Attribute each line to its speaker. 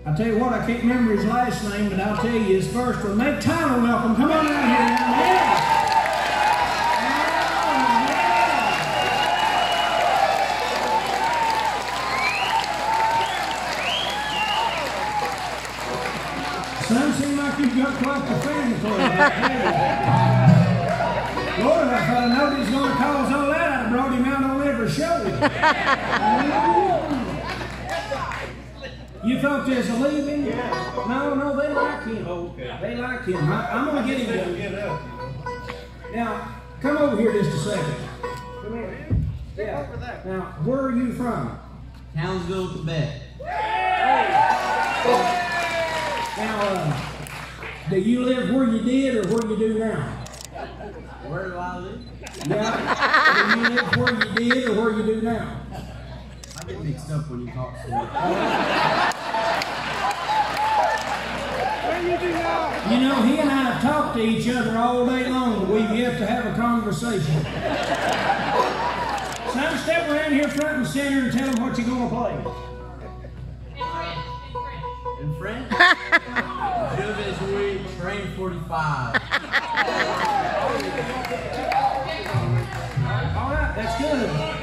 Speaker 1: I tell you what, I can't remember his last name, but I'll tell you his first one. Make Tyler welcome. Come on out here, young man. Son, seems like you've got quite the fan club out there. Lord, if I knowed he was going to cause all that, I'd have brought him out on every show. You folks is leaving? Yeah. No, they like him. Oh, okay. They like him. I'm going to get him. Now, come over here just a second. Come here. Yeah. Now, where are you from?
Speaker 2: Townsville, Quebec.
Speaker 1: Now, do you live where you did or where you do now?
Speaker 2: Where do I live?
Speaker 1: Yeah. Do you live where you did or where you do now?
Speaker 2: I get mixed up when you talk to me.
Speaker 1: You know, he and I have talked to each other all day long, but we've yet to have a conversation. So step around here front and center and tell them what you're going to play.
Speaker 2: In French? Je vais jouer Train 45.
Speaker 1: All right, that's good.